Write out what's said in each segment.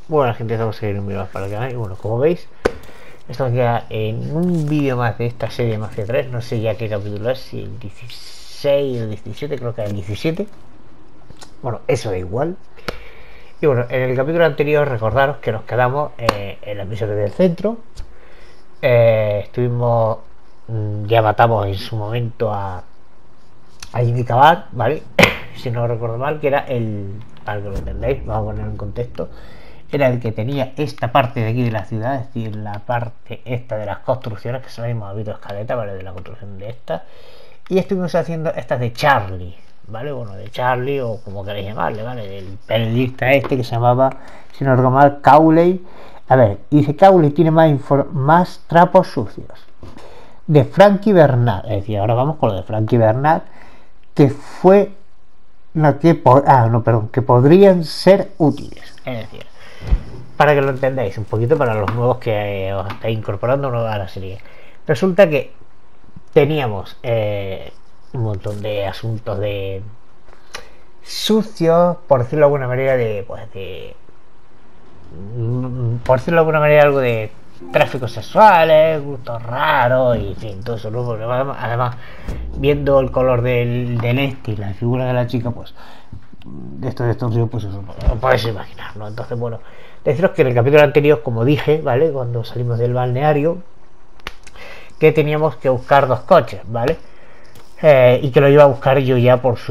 Bueno, la gente, estamos a seguir un vídeo más para el canal. Y bueno, como veis, estamos ya en un vídeo más de esta serie de Mafia 3. No sé ya qué capítulo es, si el 16 o 17, creo que es el 17. Bueno, eso da igual. Y bueno, en el capítulo anterior recordaros que nos quedamos en la misión del centro. Estuvimos, ya matamos en su momento a Jimmy Cabar, ¿vale? Si no recuerdo mal, que era el, para que lo entendáis, vamos a poner en contexto, era el que tenía esta parte de aquí de la ciudad, es decir, la parte esta de las construcciones, que solo hemos habido escaleta, ¿vale? De la construcción de esta. Y estuvimos haciendo estas de Charlie, ¿vale? Bueno, de Charlie, o como queréis llamarle, ¿vale? Del periodista este que se llamaba, si no recuerdo mal, Cowley. A ver, dice Cowley tiene más trapos sucios. De Frankie Bernard, es decir, ahora vamos con lo de Frankie Bernard, que fue que podrían ser útiles. Es decir, para que lo entendáis un poquito, para los nuevos que os estáis incorporando a la serie, resulta que teníamos un montón de asuntos de sucios, por decirlo de alguna manera, por decirlo de alguna manera, algo de tráficos sexuales, gustos raros y en fin, todo eso, ¿no? Porque además, viendo el color del este y la figura de la chica, pues de estos ríos, pues eso lo podéis imaginar, ¿no? Entonces, bueno, deciros que en el capítulo anterior, como dije, ¿vale? Cuando salimos del balneario, que teníamos que buscar 2 coches, ¿vale? Y que lo iba a buscar yo ya por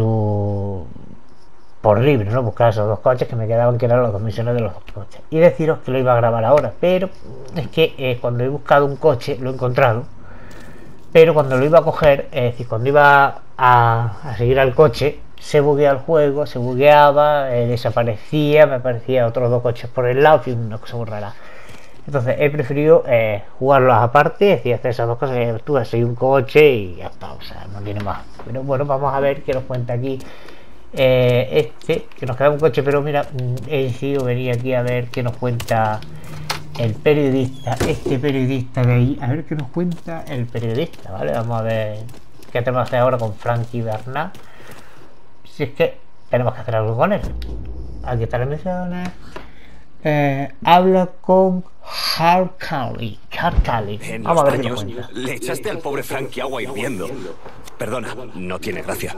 libre, ¿no? Buscar esos 2 coches que me quedaban, que eran las 2 misiones de los 2 coches. Y deciros que lo iba a grabar ahora, pero es que cuando he buscado un coche, lo he encontrado, pero cuando lo iba a coger, es decir, cuando iba a seguir al coche, se buguea el juego, se bugueaba, desaparecía, me aparecían otros 2 coches por el lado, y una cosa muy rara. Entonces he preferido jugarlos aparte, es decir, hacer esas 2 cosas, tú has seguido un coche y ya está, o sea, no tiene más. Pero bueno, vamos a ver qué nos cuenta aquí que nos queda un coche, pero mira, he decidido venir aquí a ver qué nos cuenta el periodista, este periodista de ahí, a ver qué nos cuenta el periodista, ¿vale? Vamos a ver qué tenemos que hacer ahora con Frankie Bernard, si es que tenemos que hacer algo con él. Aquí está la misión. Habla con Harkali. Vamos a ver qué nos cuenta. Le echaste al pobre Frankie agua hirviendo. Perdona, no tiene gracia.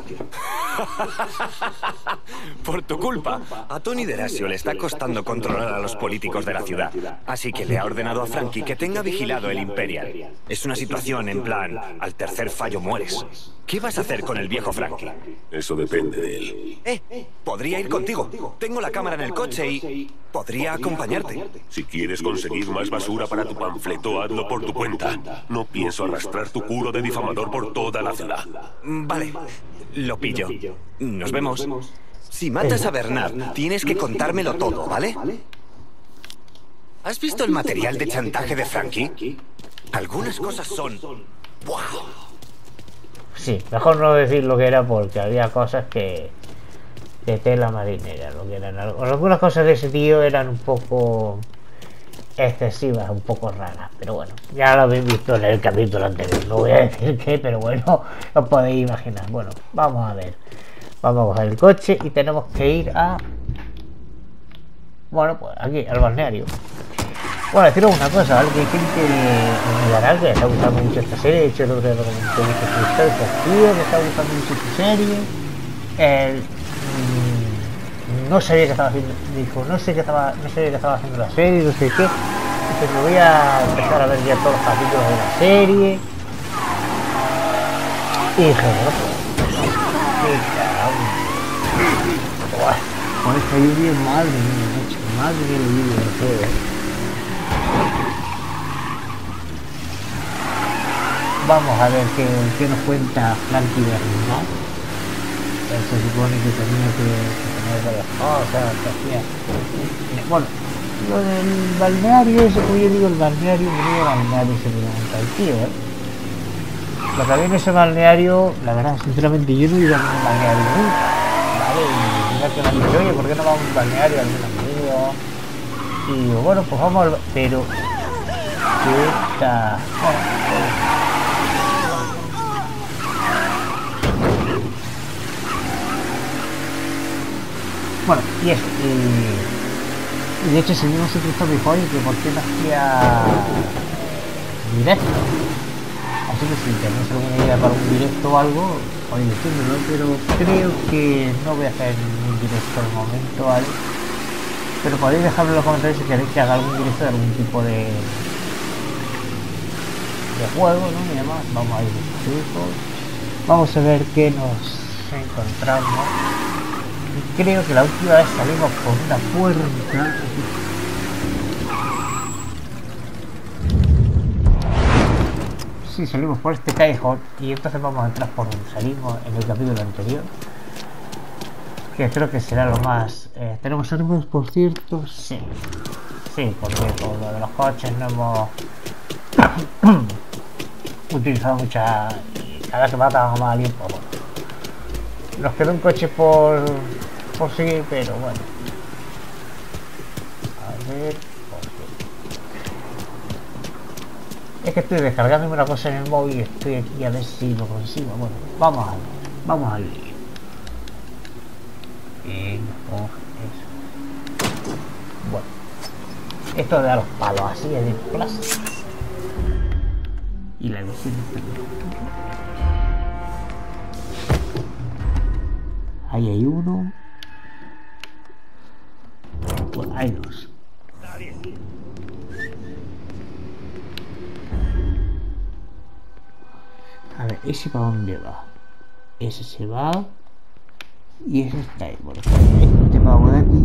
Por tu culpa, a Tony Derasio le está costando controlar a los políticos de la ciudad. Así que le ha ordenado a Frankie que tenga vigilado el Imperial. Es una situación en plan, al tercer fallo mueres. ¿Qué vas a hacer con el viejo Frankie? Eso depende de él. Podría ir contigo. Tengo la cámara en el coche y podría acompañarte. Si quieres conseguir más basura para tu panfleto, hazlo por tu cuenta. No pienso arrastrar tu culo de difamador por toda la ciudad. Vale, lo pillo. Nos vemos. Si matas a Bernard, tienes que contármelo todo, ¿vale? ¿Has visto el material de chantaje de Frankie? Algunas cosas son... ¡Wow! Sí, mejor no decir lo que era, porque había cosas que de tela marinera, lo que eran. Algunas cosas de ese tío eran un poco excesivas, un poco raras, pero bueno, ya lo habéis visto en el capítulo anterior, no voy a decir qué, pero bueno, os podéis imaginar. Bueno, vamos a ver, vamos a coger el coche y tenemos que ir a, bueno, pues aquí, al balneario. Bueno, deciros una cosa, ¿vale? Que hay gente en mi canal que le está gustando mucho esta serie. De hecho, el otro día lo comenté mucho en Twitter, que está gustando mucho esta serie. No sabía que estaba haciendo, dijo, no sabía que estaba haciendo la serie, no sé qué. Entonces me voy a empezar a ver ya todos los capítulos de la serie. Y dije, bueno, pues, caramba. Con esta lluvia, madre mía, la lluvia del juego. Vamos a ver qué nos cuenta Frankie Bernard. Se supone que tenía que tener varias cosas, que hacía. Bueno, lo del balneario, eso como yo digo, el balneario, se me monta el tío, Lo que había en ese balneario, la verdad, sinceramente, yo no iba a un balneario nunca, ¿vale? Y mira que me han dicho, oye, ¿por qué no vamos a un balneario algún amigo? Y digo, bueno, pues vamos al... Pero... ¿qué está? Bueno, y eso, Y de hecho si mismo se cruzó mi pollo que por qué no hacía directo. Así que si tenéis alguna idea para un directo o algo, podéis decírmelo, pero creo que no voy a hacer ningún directo de momento, ¿vale? Pero podéis dejarme en los comentarios si queréis que haga algún directo de algún tipo de juego, ¿no? Y demás, vamos a ir vamos a ver qué nos encontramos. Y creo que la última vez salimos por una puerta. Sí, salimos por este callejón y entonces vamos a entrar por donde salimos en el capítulo anterior, que creo que será lo más... ¿tenemos armas, por cierto? Sí, porque por lo de los coches no hemos utilizado mucha... cada vez que matamos a alguien, pues bueno, nos quedó un coche por seguir, pero bueno, a ver, es que estoy descargándome una cosa en el móvil y estoy aquí a ver si lo consigo. Bueno, vamos a ver. Bueno, esto de a los palos así es de plástico. Y la visión ahí hay uno. Bueno, hay dos. A ver, ese para dónde va. Ese se va. Y ese está ahí. Bueno, este pavo de aquí.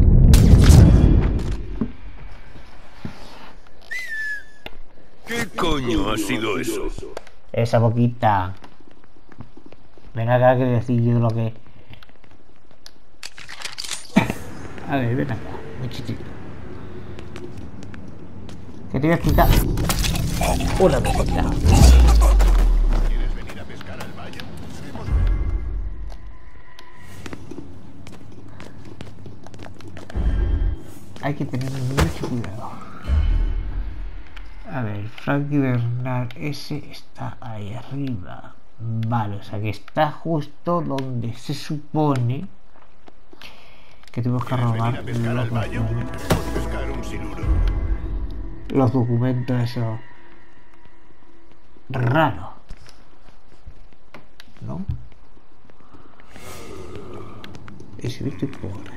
¿Qué coño ha sido eso? Esa boquita. Ven acá que decir yo lo que. A ver, ven acá, muchachito. Que te voy a explicar una cosita. ¿Quieres venir a pescar al valle? Hay que tener mucho cuidado. A ver, Frankie Bernard, ese está ahí arriba. Vale, o sea que está justo donde se supone que tenemos que robar los documentos esos raros, ¿no? Ese visto por ahí.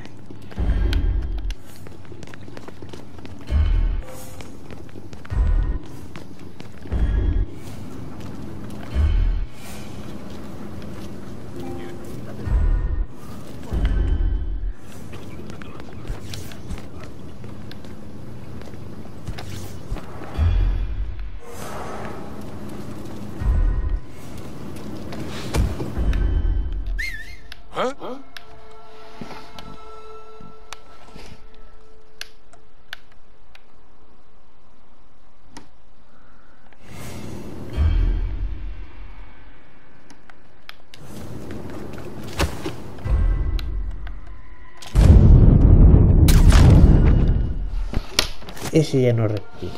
Ese ya no respira.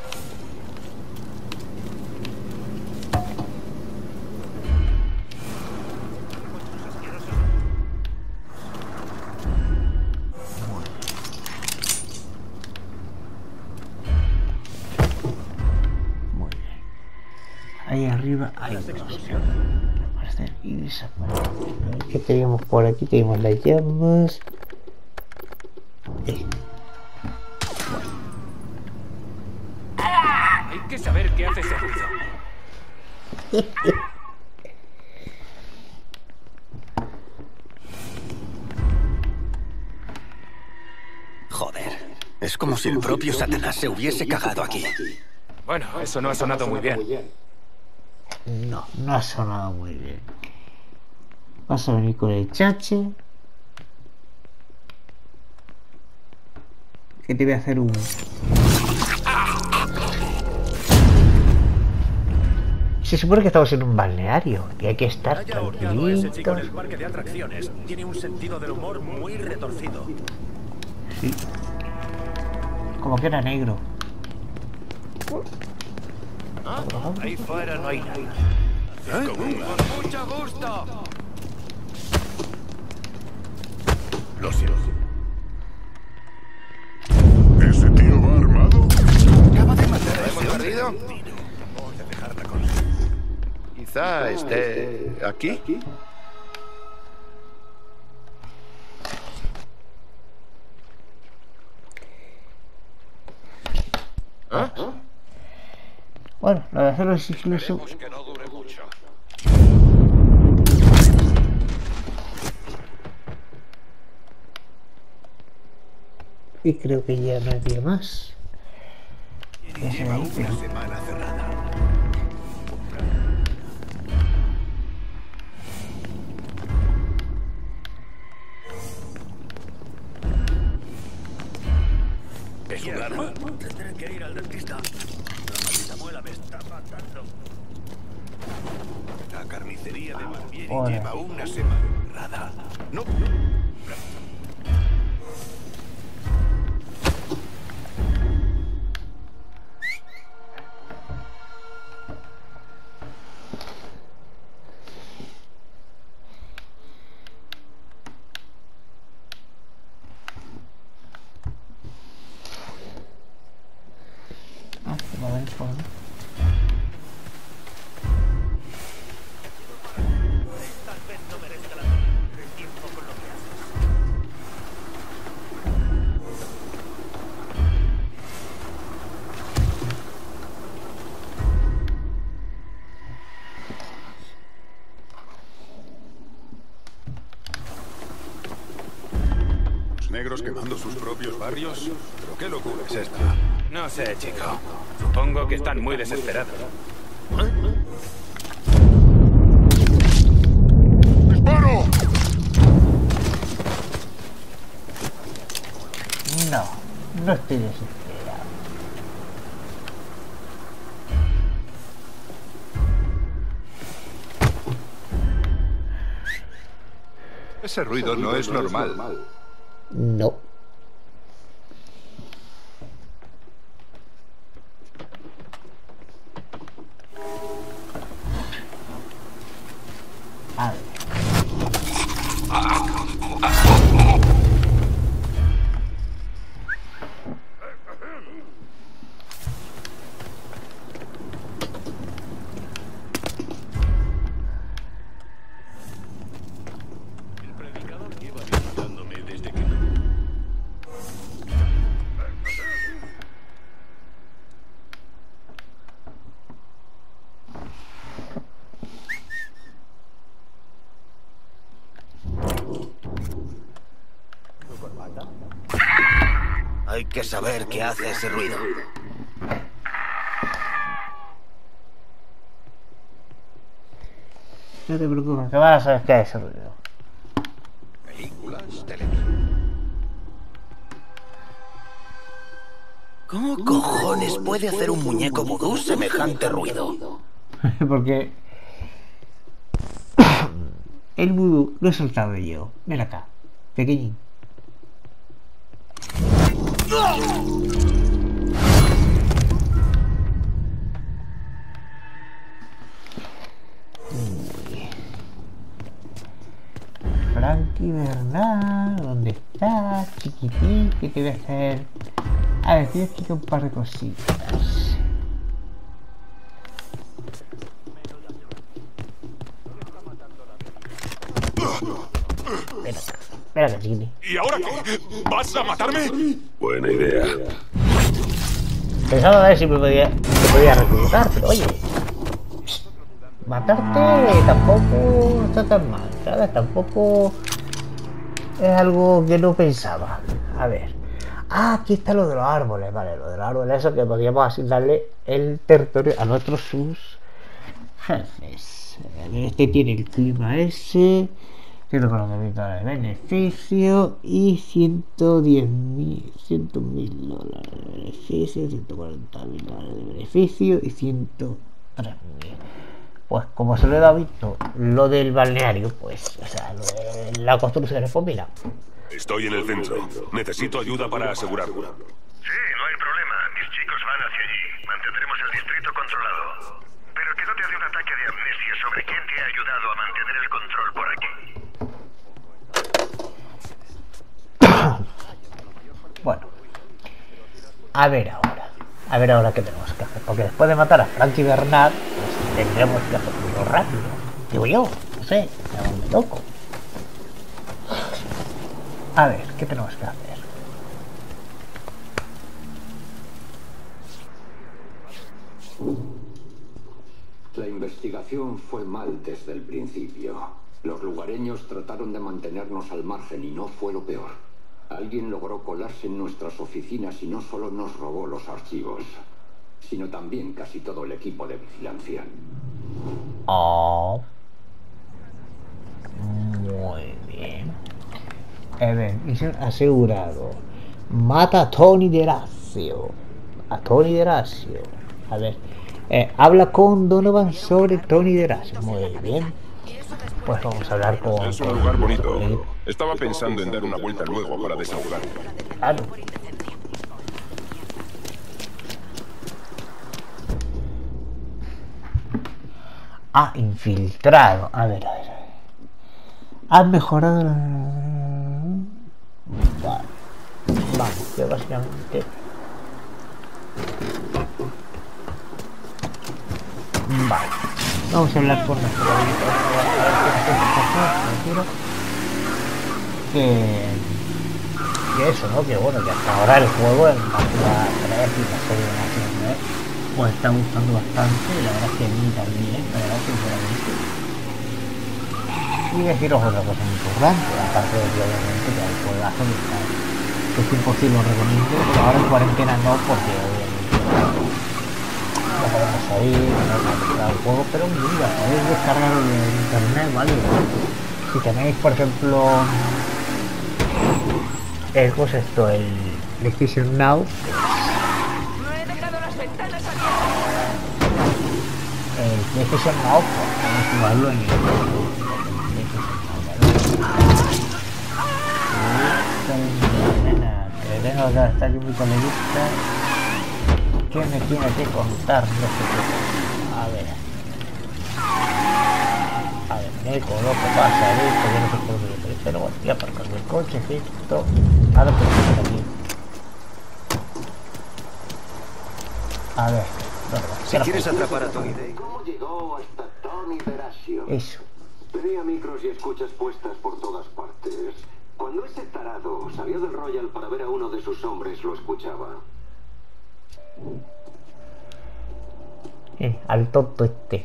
Muy bien. Ahí arriba hay dos. Aparecer y desaparecer. ¿Qué teníamos por aquí? Tenemos las llamas. Hay que saber qué hace ese ruido. Joder, es como si el propio Satanás se hubiese cagado aquí. Bueno, eso no ha sonado muy bien. No, no ha sonado muy bien. Vas a venir con el chache. Que te voy a hacer un... Se supone que estamos en un balneario y hay que estar Haya ahorcado a ese chico en el tranquilitos. parque de atracciones. Tiene un sentido del humor muy retorcido. Sí. Como que era negro. ¿Ah? Ahí fuera no hay nada. Con mucho gusto. Lo siento. ¿Ese tío va armado? Acaba de matar a ese perdido. Quizá esté aquí. ¿Ah? Bueno, lo de hacerlo sigiloso. Que no dure mucho. Y creo que ya no hay más. Lleva una semana cerrada. ¿Es un arma? Tendré que ir al dentista. La maldita muela me está matando. La carnicería de Barbieri Hola. lleva una semana cerrada. No. Ah, va a ver por ahí. Tal vez no merezca la pena el tiempo con lo que haces. Los negros quemando sus propios barrios. ¿Pero qué locura es esta? No sé, chico. Supongo que están muy desesperados. ¡Disparo! No, no estoy desesperado. Ese ruido no es normal. No. A ver. El predicador lleva visitándome desde que... Hay que saber qué hace ese ruido. No te preocupes, que vas a saber qué es ese ruido. Películas, televisión. ¿Cómo cojones puede hacer un muñeco vudú semejante ruido? Porque el vudú lo he soltado yo. Ven acá, pequeñín. Frankie Bernal, ¿dónde estás, chiquitín? ¿Qué te voy a hacer? A ver, tienes que un par de cositas. Ven acá, chiquitín. ¿Y ahora qué? ¿Vas a matarme? Buena idea. Pensaba a ver si me podía reclutar, pero oye, matarte tampoco está tan mal, ¿sabes? Tampoco es algo que no pensaba. A ver. Ah, aquí está lo de los árboles, vale, lo de los árboles, eso que podríamos asignarle el territorio a nuestros sus jefes. Este tiene el clima ese, tiene conocimiento de beneficio y 110.000, 100.000 dólares de beneficio, 140.000 dólares de beneficio y 103.000. Pues como se lo he dado visto lo del balneario, pues, o sea, lo de la construcción, pues mira. Estoy en el centro. Necesito ayuda para asegurarlo. Sí, no hay problema. Mis chicos van hacia allí. Mantendremos el distrito controlado. Pero que no te dé un ataque de amnesia sobre quién te ha ayudado a mantener el control por aquí. Bueno, A ver ahora qué tenemos que hacer. Porque después de matar a Frankie Bernard, pues tendremos que hacerlo rápido. Digo yo, no sé, me toco. A ver, ¿qué tenemos que hacer? La investigación fue mal desde el principio. Los lugareños trataron de mantenernos al margen y no fue lo peor. Alguien logró colarse en nuestras oficinas y no solo nos robó los archivos, sino también casi todo el equipo de vigilancia. Oh. Muy bien. A ver, misión asegurado. Mata a Tony D'Erasio. A ver. Habla con Donovan sobre Tony D'Erasio. Muy bien. Pues vamos a hablar con... Es un lugar bonito. Estaba pensando en dar una vuelta luego para desahogarme. Claro. Ah, infiltrado. A ver. Has mejorado... Vale. Vamos, que básicamente... Vale. Vamos a hablar con nuestro que eso, ¿no? Que bueno, que hasta ahora el juego en la 3 y la serie de pues está gustando bastante, y la verdad es que a mí también, la verdad, sinceramente. Y deciros otra cosa muy importante, aparte de que obviamente que el juegazo que es imposible, lo recomiendo, pero ahora en cuarentena no, porque obviamente no podemos salir, no podemos jugar el juego, pero mira, podéis descargarlo de internet, ¿vale? Si tenéis, por ejemplo, pues esto, el PlayStation Now, el PlayStation Now, pues podéis jugarlo en el que tengo que estar aquí muy coleguista. ¿Qué me tiene que contar? No sé qué. A ver, me coloco para salir, porque no sé por qué, pero bueno, voy a aparcar el coche, esto. Ahora tengo que ir aquí. A ver, si quieres atrapar a Tony. ¿Cómo llegó hasta Tony D'Erasio? Eso. Tenía micros y escuchas puestas por todas partes. Cuando ese tarado salió del Royal para ver a uno de sus hombres, lo escuchaba. Al tonto este.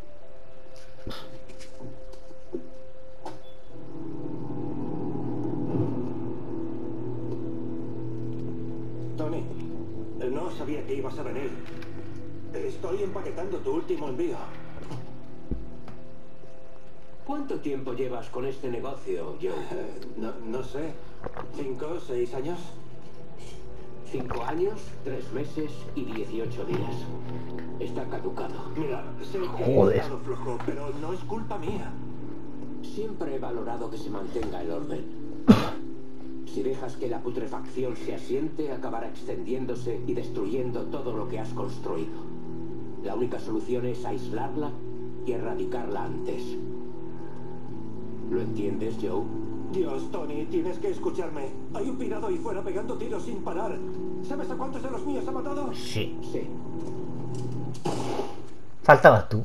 Tony, no sabía que ibas a venir. Estoy empaquetando tu último envío. ¿Cuánto tiempo llevas con este negocio, Joe? No sé. ¿5 o 6 años? 5 años, 3 meses y 18 días. Está caducado. Mira, sé que he estado flojo, pero no es culpa mía. Siempre he valorado que se mantenga el orden. Si dejas que la putrefacción se asiente, acabará extendiéndose y destruyendo todo lo que has construido. La única solución es aislarla y erradicarla antes. ¿Lo entiendes, Joe? Dios, Tony, tienes que escucharme. Hay un pirado ahí fuera pegando tiros sin parar. ¿Sabes a cuántos de los míos ha matado? Sí. Sí. Faltabas tú.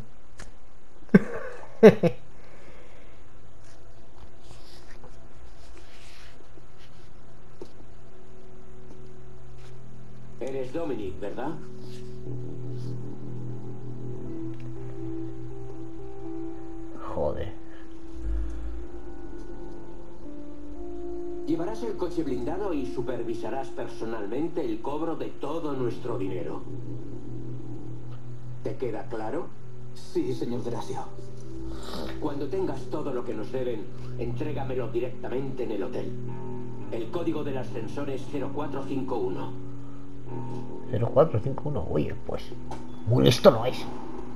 Eres Dominic, ¿verdad? Joder. Llevarás el coche blindado y supervisarás personalmente el cobro de todo nuestro dinero. ¿Te queda claro? Sí, señor D'Erasio. Cuando tengas todo lo que nos deben, entrégamelo directamente en el hotel. El código del ascensor es 0451. 0451, oye, pues muy listo no es.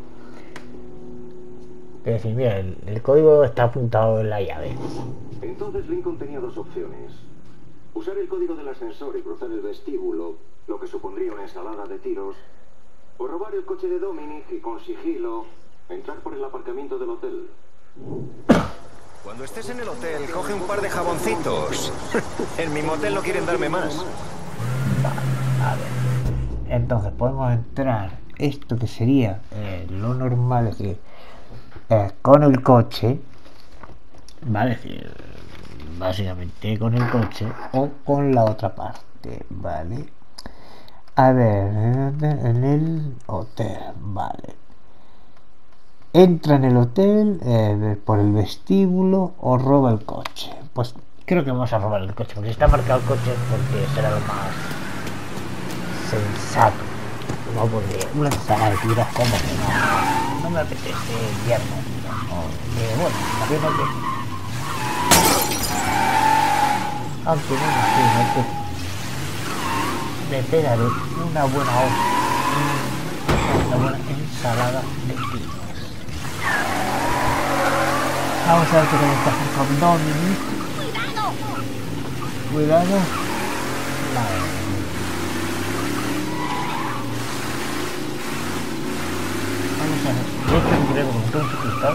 Es decir, mira, el código está apuntado en la llave. Entonces Lincoln tenía dos opciones. Usar el código del ascensor y cruzar el vestíbulo, lo que supondría una ensalada de tiros, o robar el coche de Dominic y con sigilo entrar por el aparcamiento del hotel. Cuando estés en el hotel, coge un par de jaboncitos. En mi motel no quieren darme más. A ver. Entonces podemos entrar esto que sería lo normal, es decir, con el coche, vale, es decir, básicamente con el coche o con la otra parte, vale. A ver, en el hotel, vale. Entra en el hotel por el vestíbulo o roba el coche. Pues creo que vamos a robar el coche, porque si está marcado el coche porque será lo más sensato. No, porque una ensalada de tiras como que no me apetece viernes, bueno, imagino que aunque no imagino que me pegaré una buena ensalada de tiras. Vamos a ver qué tenemos que hacer con Dominic. Cuidado. Vale. Vamos a ver. De hecho, si queremos montar un suscriptor,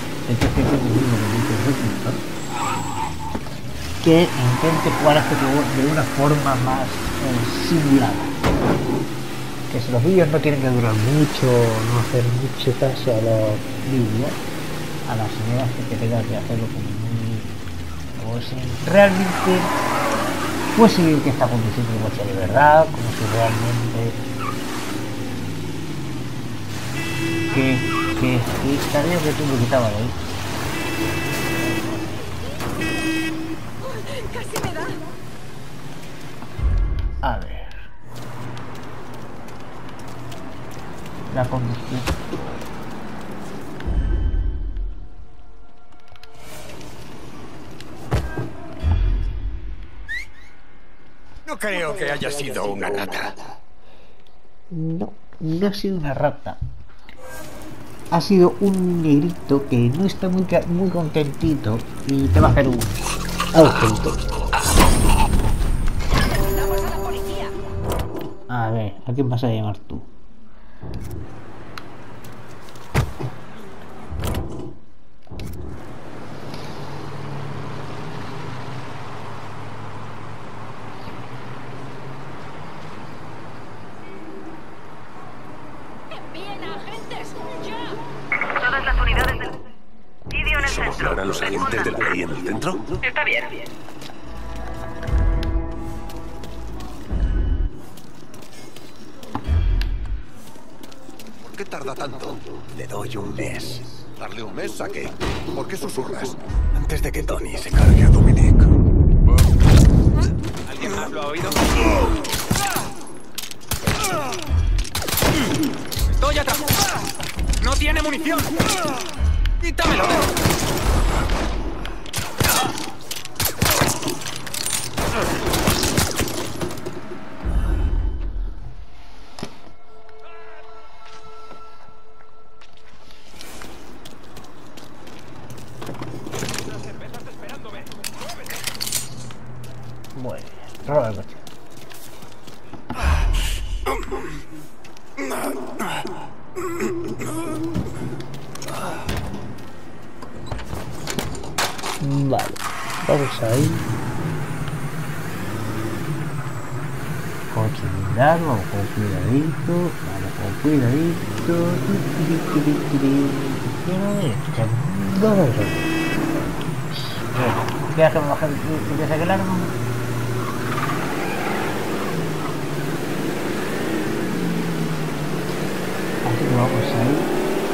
que intente jugar a este juego de una forma más simulada. Que si los vídeos no tienen que durar mucho, no hacer mucho caso a los vídeos, a las ideas que tengas que hacerlo como muy... como si realmente fuese el que está conduciendo el coche de verdad, como si realmente... que estaría que tú me quitabas de ahí. Casi me da. A ver. La conducción. No creo que haya sido una rata. No, no ha sido una rata. Ha sido un negrito que no está muy contentito y te va a hacer un agujero. A ver, ¿a quién vas a llamar tú? ¿Somos los agentes de la ley en el centro? Está bien. ¿Por qué tarda tanto? Le doy un mes. ¿Darle un mes a qué? ¿Por qué susurras? Antes de que Tony se cargue a Dominic. ¿Alguien más lo ha oído? ¡Estoy atrás! ¡No tiene munición! ¡Quítamelo! Muy bien, roba el coche. Vale, vamos ahí. Coche blindado, vamos con cuidadito, vamos con cuidadito. ¿Qué hacemos? ¿Qué se aclararon? Así que vamos ahí.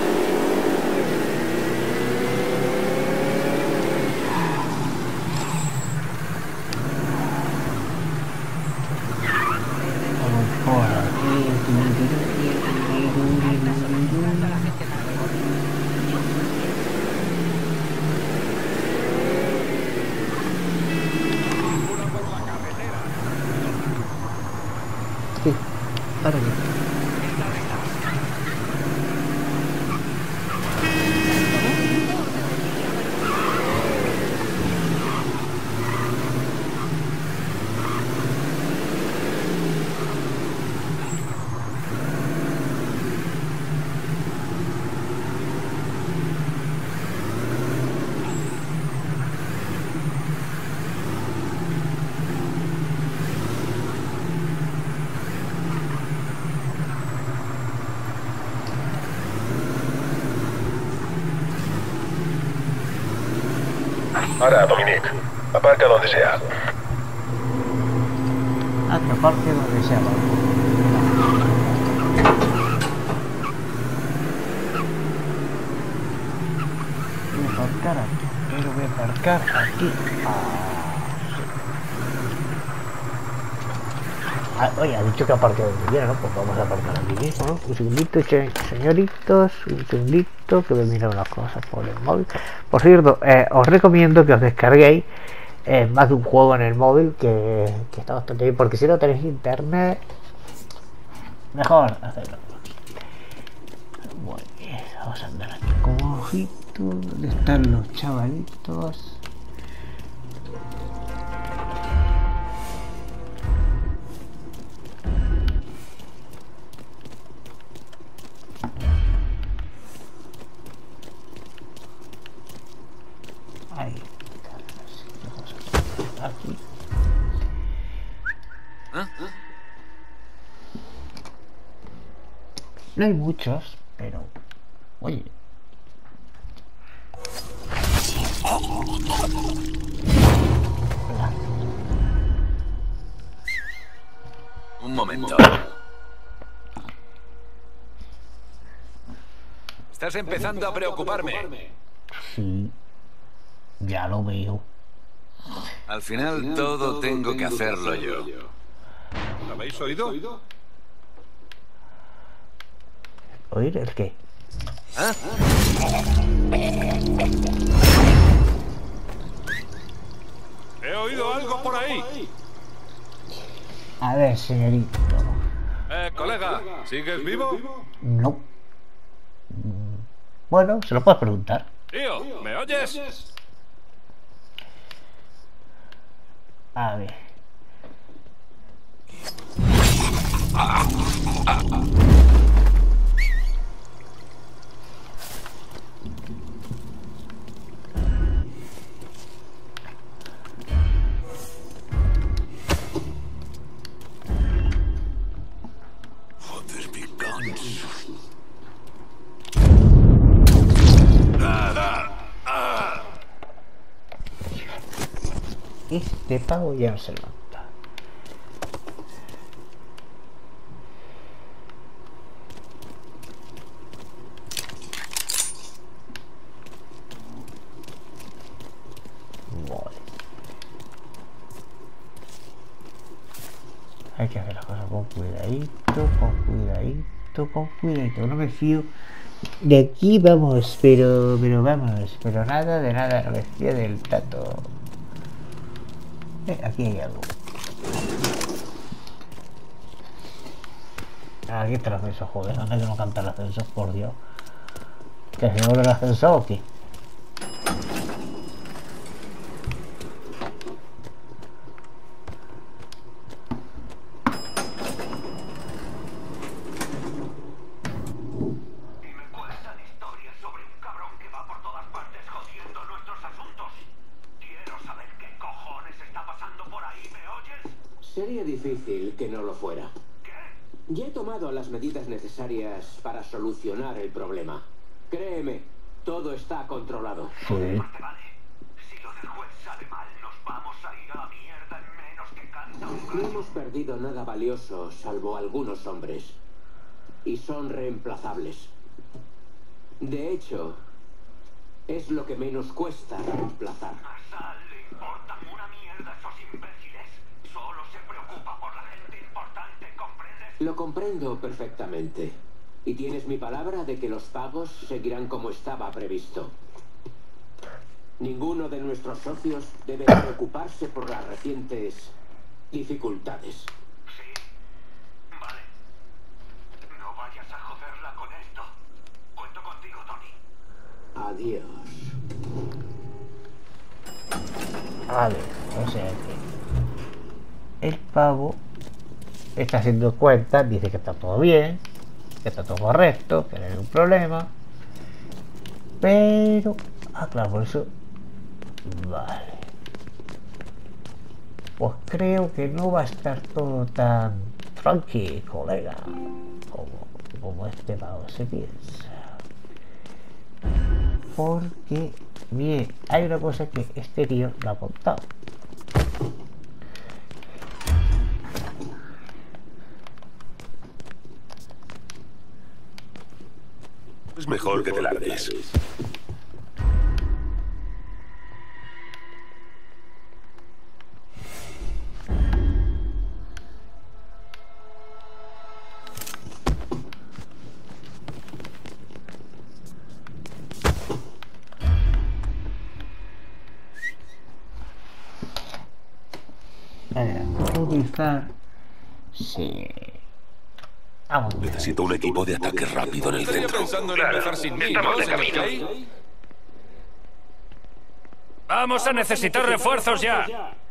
Sí, para aquí. Ahora, Dominique. Aparca donde sea. Ah, que aparque donde sea, vale. Voy a aparcar aquí. Pero voy a aparcar aquí. Oye, ha dicho que aparque donde quiera, ¿no? Pues vamos a aparcar aquí mismo, ¿no? Un segundito, señoritos, un segundito, que voy a mirar unas cosas por el móvil. Por cierto, os recomiendo que os descarguéis más de un juego en el móvil, que está bastante bien, porque si no tenéis internet, mejor hacerlo. Muy bien, vamos a andar aquí como ojito. ¿Dónde están los chavalitos? Ahí. Aquí. No hay muchos, pero oye. Un momento. Estás empezando a preocuparme. Sí, ya lo veo. Al final todo tengo que hacerlo yo. ¿Lo habéis oído? ¿Oír el qué? ¿Ah? He oído algo por ahí. A ver, señorito. Colega, ¿sigues vivo? No. Bueno, se lo puedes preguntar. Tío, ¿me oyes? A ver. Este pavo ya no se levanta. Vale. Hay que hacer las cosas con cuidadito, con cuidadito, con cuidadito. No me fío de aquí, vamos, pero vamos, pero nada de nada, no me fío del tato. Aquí hay algo. Aquí está el ascensor, joder, ¿dónde que no canta el ascensor? Por Dios. ¿Que se vuelve el ascensor o qué? Sería difícil que no lo fuera. Ya he tomado las medidas necesarias para solucionar el problema. Créeme, todo está controlado. Sí. Si lo del juez sale mal, nos vamos a ir a la mierda en menos que canta un gallo. No hemos perdido nada valioso, salvo algunos hombres. Y son reemplazables. De hecho, es lo que menos cuesta reemplazar. A Sal le importan una mierda esos imbéciles. Solo se preocupa por la gente importante, ¿comprendes? Lo comprendo perfectamente. Y tienes mi palabra de que los pagos seguirán como estaba previsto. Ninguno de nuestros socios debe preocuparse por las recientes dificultades. Sí. Vale. No vayas a joderla con esto. Cuento contigo, Tony. Adiós. A ver, o sea que el pavo está haciendo cuentas, dice que está todo bien, que está todo correcto, que no hay ningún problema, pero claro, por eso vale, pues creo que no va a estar todo tan tranqui, colega, como este pavo se piensa, porque Bien, hay una cosa que este tío lo ha contado. Es mejor que te largues. Utilizar. Sí. Vamos. Necesito un equipo de ataque rápido en el centro. Pensando en empezar sin mí, ¿no, señor Clay? Vamos a necesitar refuerzos ya.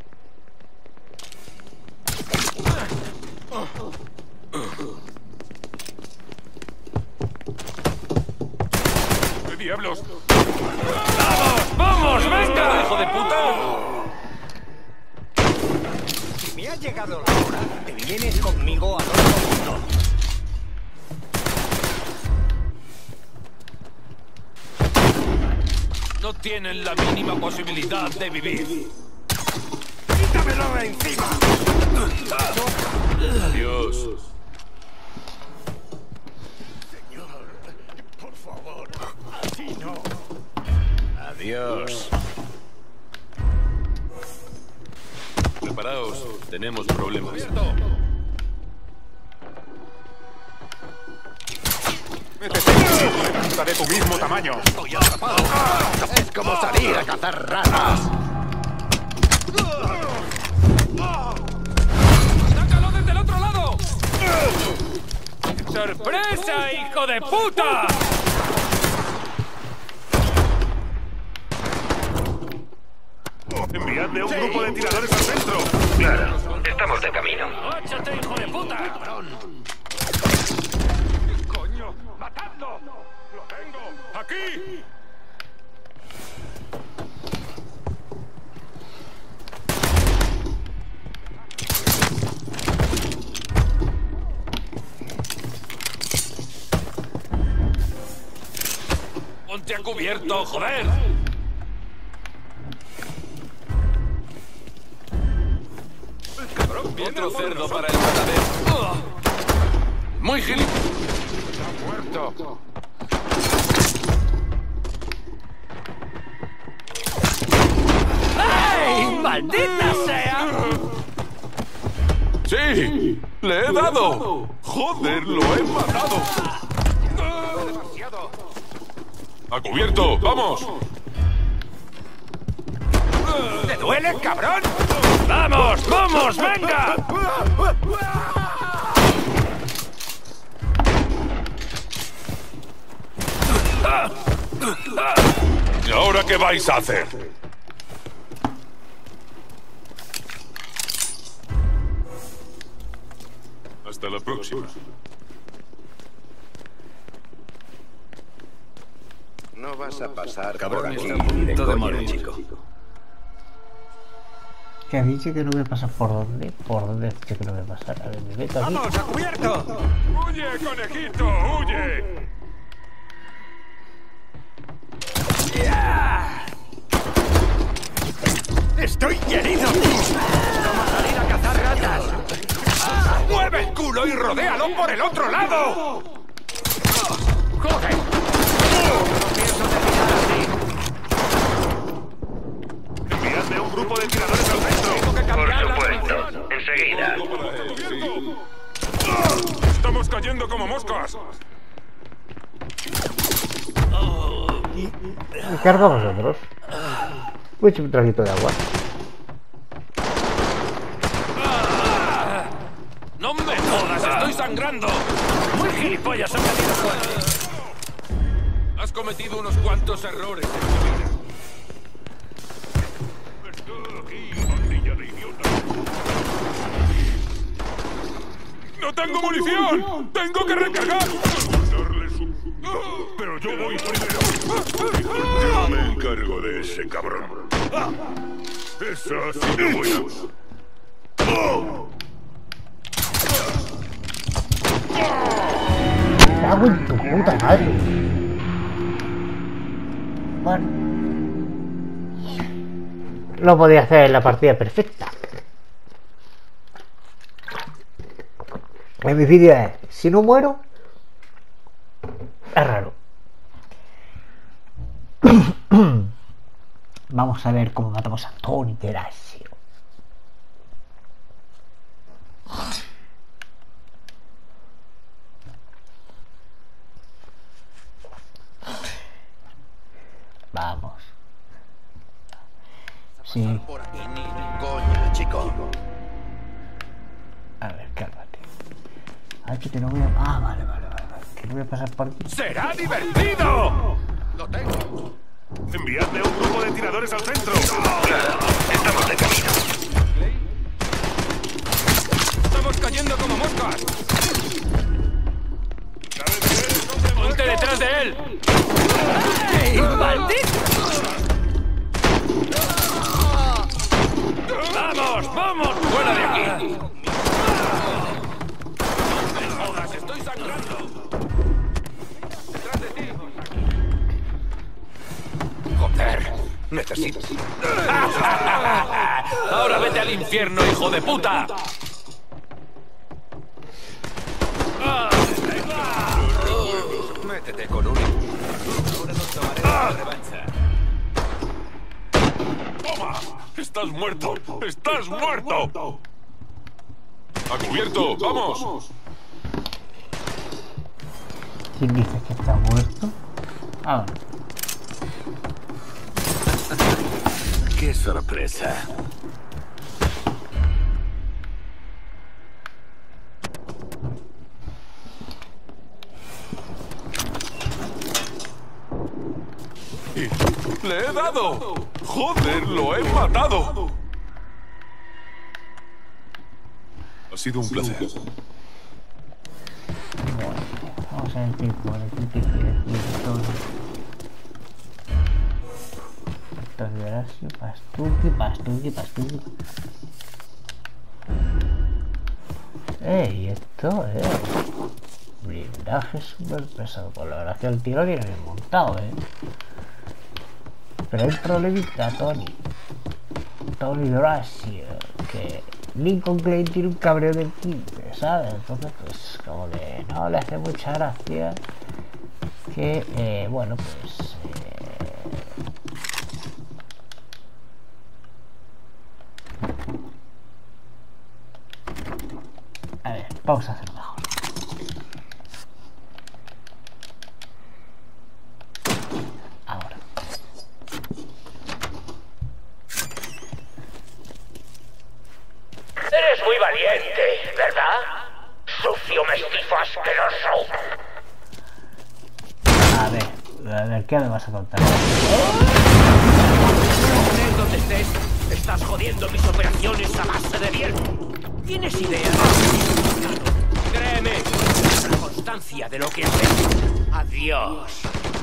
¿Qué diablos? ¡Vamos! ¡Venga! ¡Hijo de puta! Si me ha llegado la hora, te vienes conmigo al otro mundo. No tienen la mínima posibilidad de vivir. ¡Quítamelo de encima! Adiós. Señor, por favor, así no. Adiós. Preparaos, tenemos problemas. ¡Puta de tu mismo tamaño! Estoy atrapado. Es como salir a cazar ratas. ¡Sácalo desde el otro lado! ¡Sorpresa, hijo de puta! Enviadme un grupo de tiradores al centro. Claro, estamos de camino. ¡Óchate, hijo de puta! ¡Coño! ¡Matadlo! ¡Lo tengo! ¡Aquí! ¡Ponte a cubierto, joder! Otro cerdo para el matadero. Muy gil. ¡Está muerto! ¡Ey! ¡Maldita sea! ¡Sí! ¡Le he dado! ¡Joder, lo he matado! ¡A cubierto! ¡Vamos! ¿Te duele, cabrón? ¡Vamos! ¡Vamos! ¡Venga! ¿Y ahora qué vais a hacer? Hasta la próxima. No vas a pasar Cabrón, por aquí está a punto ni de de coña, morir. chico. Que ha dicho que no voy a pasar por dónde. ¿Por dónde ha dicho que no voy a pasar? A ver, me meto aquí. ¡Vamos, a cubierto! ¡Huye, conejito! ¡Huye! ¡Estoy herido! ¡Como salir a cazar ratas! ¡Mueve el culo y rodéalo por el otro lado! ¡Joder! No pienso terminar así. Enviadme un grupo de tiradores al centro. Por supuesto. Enseguida. ¡Estamos cayendo como moscas! Me cargo a vosotros. Voy a echar un traguito de agua. ¡No me jodas! ¡Estoy sangrando! ¡Muy gilipollas han metido suerte! Has cometido unos cuantos errores en tu vida. ¡No tengo munición! ¡Tengo que recargar! Pero yo voy primero. Yo me encargo de ese cabrón. Esa ha sido buena. ¡Cago en tu puta madre! Bueno. lo podía hacer en la partida perfecta. En mi vídeo es, si no muero, es raro. Vamos a ver cómo matamos a Tony Derasio. Vamos. Sí. Por aquí ni coña, chico. A ver, cálmate. Ay, que te lo voy a... Ah, vale. Que no voy a pasar por aquí. ¡Será divertido! Lo tengo. Enviadme un grupo de tiradores al centro. Estamos de camino. ¡Estamos cayendo como moscas! ¡Ponte detrás de él! ¡Ey, maldito! ¡Vamos, vamos! ¡Fuera de aquí! ¡No me jodas, estoy sangrando! ¡Detrás de ti! ¡Joder! Necesito... ¡Ahora vete al infierno, hijo de puta! Métete con un... Ahora nos tomaremos la revancha. ¡Toma! ¡Estás muerto! ¡Estás muerto! ¡A cubierto! ¡Vamos! ¿Quién dice que está muerto? Ah, bueno. ¡Qué sorpresa! ¡Le he dado! ¡Joder, lo he matado! Ha sido un placer. Bueno, vamos a ver qué quiere decir todo. Entonces, Derasio, Pastuqui. ¡Ey! Esto es... blindaje súper pesado. Pues la verdad es que el tiro viene bien montado, Pero hay un problemita, Tony Derasio, que Lincoln Clay tiene un cabreo del 15, ¿sabes? Entonces, pues, como que no le hace mucha gracia que, bueno, pues... A ver, vamos a hacerlo mejor. Ahora. Eres muy valiente, ¿verdad? Sucio mestizo asqueroso. A ver, ¿qué me vas a contar? Estés donde estés, estás jodiendo mis operaciones a base de bien. ¿Tienes idea? Créeme, la constancia de lo que haces. Adiós.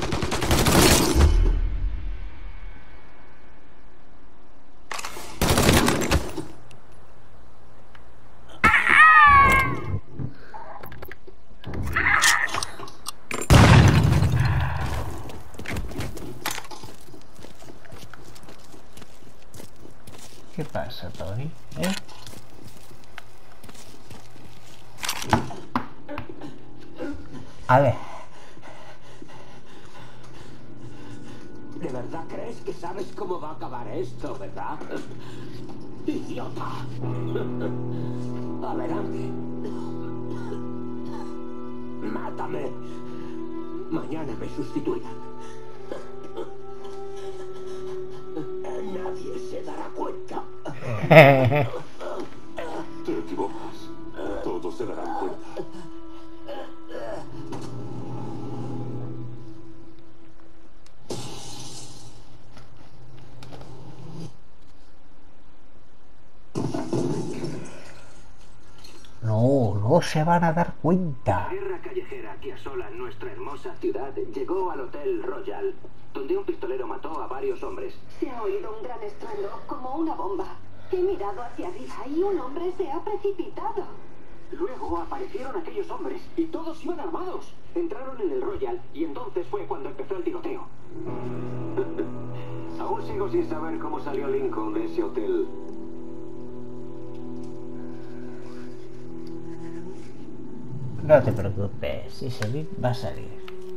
¿Qué pasa, Tony? A ver. ¿De verdad crees que sabes cómo va a acabar esto, verdad? ¡Idiota! Adelante. Mátame. Mañana me sustituirán. Nadie se dará cuenta. Te equivocas. Todos se darán cuenta. No se van a dar cuenta. La guerra callejera que asola nuestra hermosa ciudad llegó al Hotel Royal, donde un pistolero mató a varios hombres. Se ha oído un gran estruendo, como una bomba. He mirado hacia arriba y un hombre se ha precipitado. Luego aparecieron aquellos hombres y todos iban armados. Entraron en el Royal y entonces fue cuando empezó el tiroteo. Aún sigo sin saber cómo salió Lincoln de ese hotel. No te preocupes, si salir, va a salir.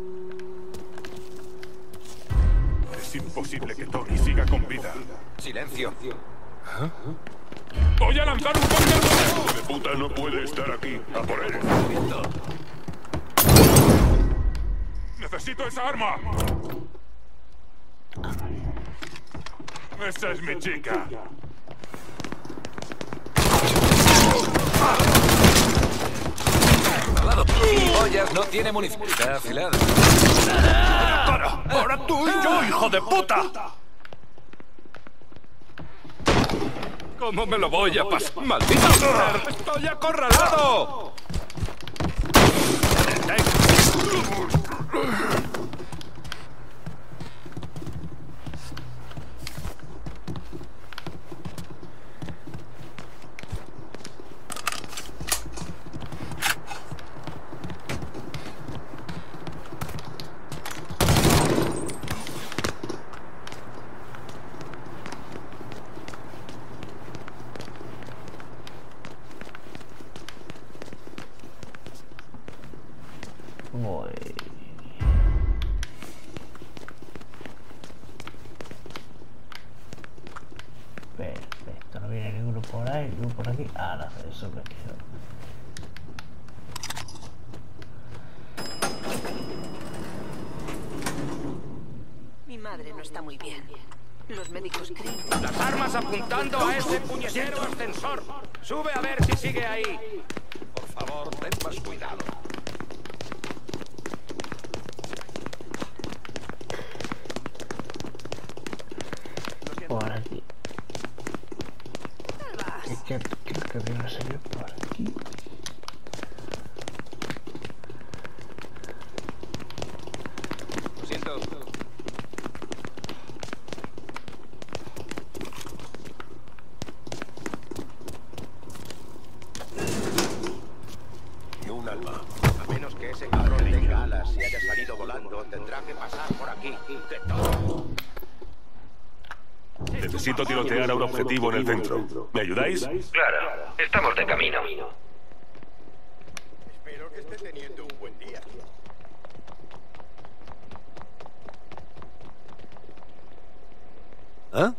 Es imposible que Tony siga con vida. Silencio. ¿Ah? ¡Voy a lanzar un bombardazo! ¡De puta no puede estar aquí! ¡A por él! ¡Necesito esa arma! ¡Esa es mi chica! Ollas no tiene munición. Está afilada. ¡Para! ¡Ahora tú y yo, hijo de puta! ¿Cómo me lo voy a pasar? ¡Maldita mujer! ¡Estoy acorralado! Perfecto, no viene ninguno por ahí, ninguno por aquí. Ahora eso me quedo. Mi madre no está muy bien. Los médicos creen... Las armas apuntando a ese puñetero ascensor. Sube a ver si sigue ahí. Por favor, ten más cuidado. Por aquí. Es que creo que viene a salir por aquí. Lo siento. Y un alma. A menos que ese cabrón tenga alas y haya salido volando, tendrá que pasar por aquí. De todo. Necesito tirotear a un objetivo en el centro. ¿Me ayudáis? Claro, estamos de camino. Espero que esté teniendo un buen día. ¿Ah?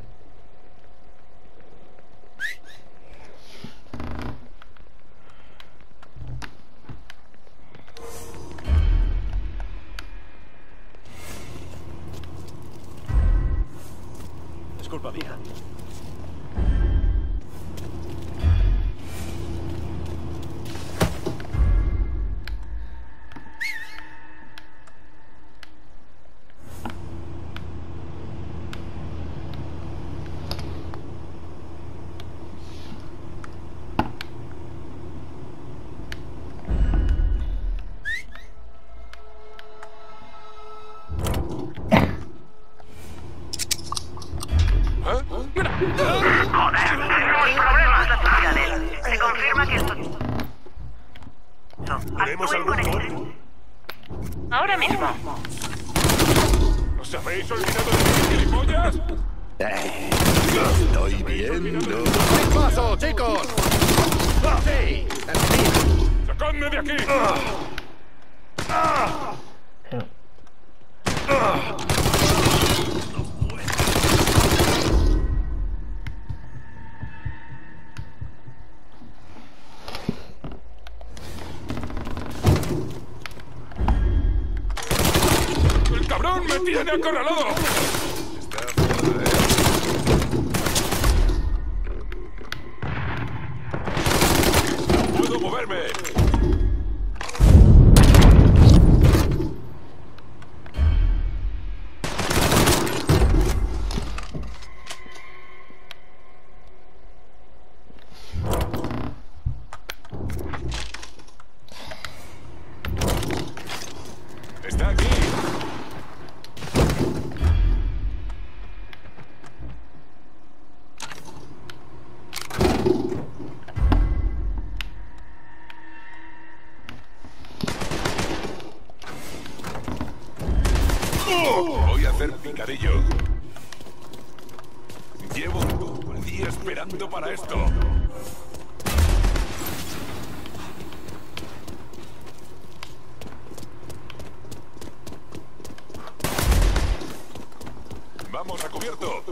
Es culpa mía. ¿Tenemos algún mod? Ahora mismo. ¿Os habéis olvidado de mí, gilipollas? Estoy viendo. ¡Sin paso, chicos! ¡Sí! ¡Sacadme de aquí! ¡El cabrón me tiene acorralado! ¡No puedo moverme! ¡Está aquí! Voy a hacer picadillo. aquí esperando para esto. Vamos a cubierto.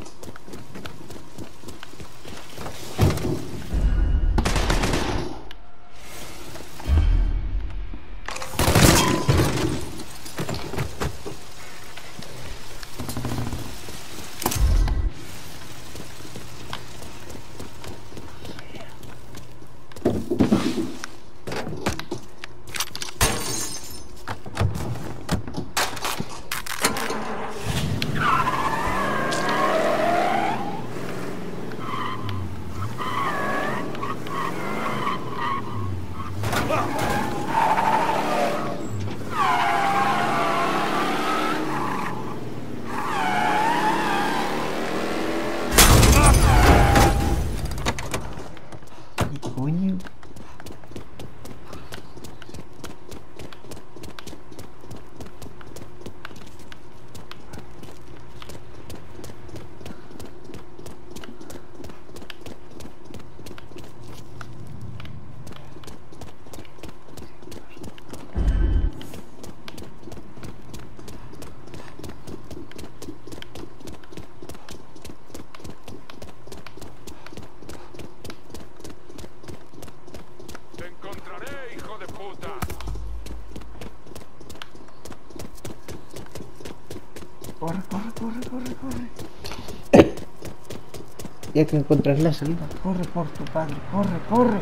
Corre, corre, corre, corre, corre. Y hay que encontrar la salida. Corre por tu padre, corre, corre.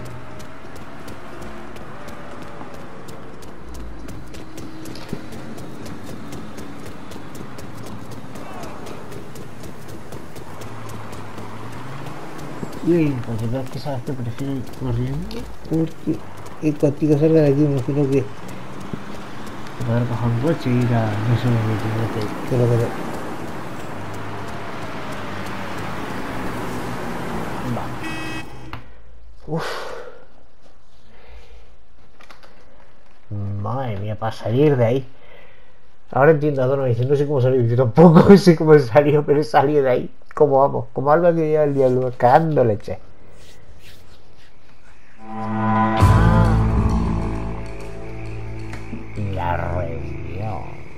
Y pues yo que sabes que prefiero ir corriendo porque contigo salga de aquí me imagino que poder coger un coche y ir a no sé dónde que lo que uff, madre mía, para salir de ahí. Ahora entiendo a Dono diciendo no sé cómo salir, yo tampoco sé cómo he salido, pero he salido de ahí. ¿Cómo vamos? Como algo que lleva el diablo cagando leche. La reunión.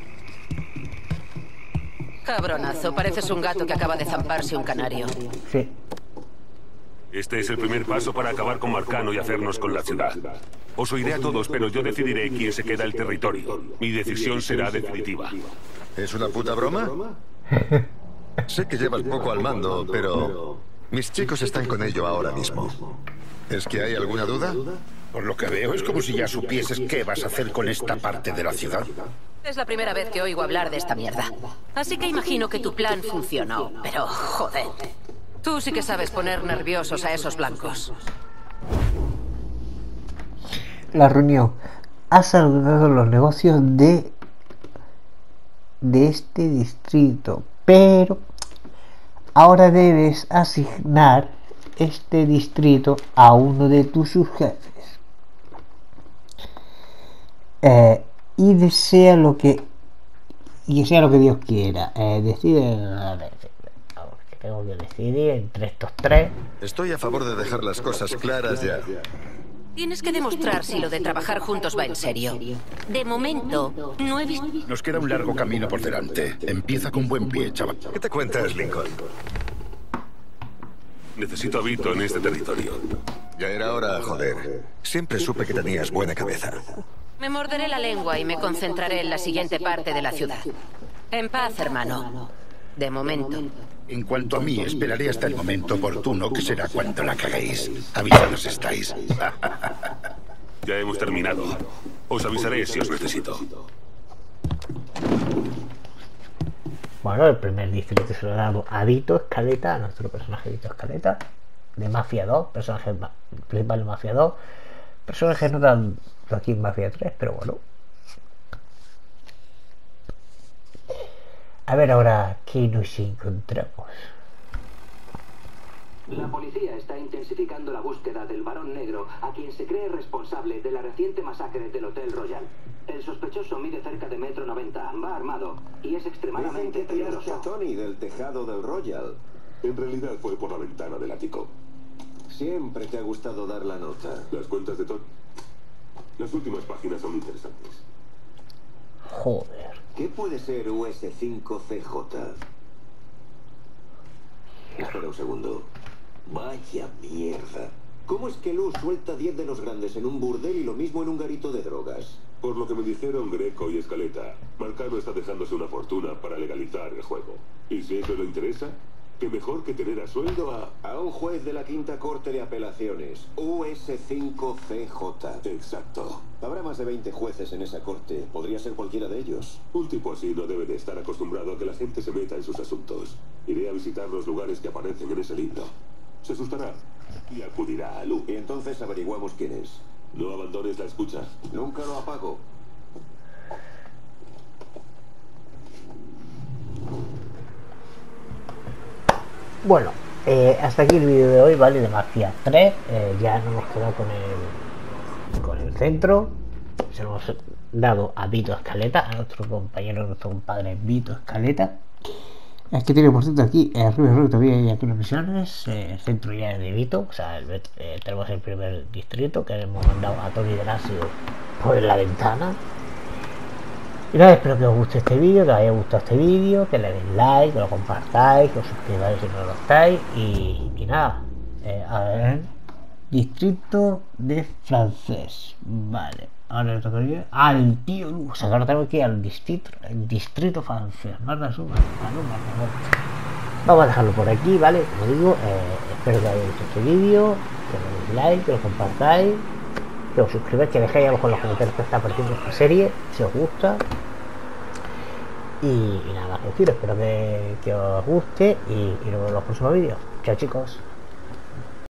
Cabronazo, pareces un gato que acaba de zamparse un canario. Sí. Este es el primer paso para acabar con Marcano y hacernos con la ciudad. Os oiré a todos, pero yo decidiré quién se queda el territorio. Mi decisión será definitiva. ¿Es una puta broma? Sé que llevas poco al mando, pero mis chicos están con ello ahora mismo. ¿Es que hay alguna duda? Por lo que veo, es como si ya supieses qué vas a hacer con esta parte de la ciudad. Es la primera vez que oigo hablar de esta mierda. Así que imagino que tu plan funcionó. Pero, joder, tú sí que sabes poner nerviosos a esos blancos. La reunión ha saludado los negocios de este distrito, pero ahora debes asignar este distrito a uno de tus subjefes y desea lo que Dios quiera. Decide, a ver, que tengo que decidir entre estos tres. Estoy a favor de dejar las cosas claras ya. Tienes que demostrar si lo de trabajar juntos va en serio. De momento, no he visto... Nos queda un largo camino por delante. Empieza con buen pie, chaval. ¿Qué te cuentas, Lincoln? Necesito a Vito en este territorio. Ya era hora, joder. Siempre supe que tenías buena cabeza. Me morderé la lengua y me concentraré en la siguiente parte de la ciudad. En paz, hermano. De momento. En cuanto a mí, esperaré hasta el momento oportuno, que será cuando la caguéis. Avisados estáis. Ya hemos terminado. Os avisaré si os necesito. Bueno, el primer distrito se lo ha dado a Vito Escaleta, a nuestro personaje Vito Escaleta, de Mafia 2, personaje principal de Mafia 2, personajes no tanto aquí en Mafia 3, pero bueno. A ver ahora qué nos encontramos. La policía está intensificando la búsqueda del varón negro, a quien se cree responsable de la reciente masacre del Hotel Royal. El sospechoso mide cerca de 1,90 m, va armado y es extremadamente peligroso. peligroso. A Tony del tejado del Royal. En realidad fue por la ventana del ático. Siempre te ha gustado dar la nota. Las cuentas de Tony. Las últimas páginas son interesantes. Joder. ¿Qué puede ser US5CJ? Espera un segundo. Vaya mierda. ¿Cómo es que Luz suelta 10 de los grandes en un burdel y lo mismo en un garito de drogas? Por lo que me dijeron Greco y Escaleta, Marcano está dejándose una fortuna para legalizar el juego. Y si eso le interesa, qué mejor que tener a sueldo a un juez de la Quinta Corte de Apelaciones, US5CJ. Exacto. Habrá más de 20 jueces en esa corte. Podría ser cualquiera de ellos. Un tipo así no debe de estar acostumbrado a que la gente se meta en sus asuntos. Iré a visitar los lugares que aparecen en ese libro. Se asustará y acudirá a Lu. Y entonces averiguamos quién es. No abandones la escucha. Nunca lo apago. Bueno, hasta aquí el vídeo de hoy, ¿vale? De Mafia 3. Ya nos hemos quedado con el centro. Se lo hemos dado a Vito Escaleta, a nuestro compañero, a nuestro compadre Vito Escaleta. Es que tiene, por cierto, aquí arriba todavía hay aquí unas misiones. El centro ya es de Vito. O sea, tenemos el primer distrito que hemos mandado a Tony Derasio por la ventana. Y nada, espero que os guste este vídeo, que os haya gustado este vídeo, que le deis like, que lo compartáis, que os suscribáis si no lo estáis. Y nada, a ver, distrito de francés. Vale, ahora le toca al tío Lu. O sea, que ahora tengo que ir al distrito francés. Vamos a dejarlo por aquí, ¿vale? Como digo, espero que os haya gustado este vídeo, que le deis like, que lo compartáis, que os suscribáis, que dejéis abajo en los comentarios que está partiendo esta serie, si os gusta. Y nada más que decir, espero que os guste y nos vemos en los próximos vídeos. Chao, chicos.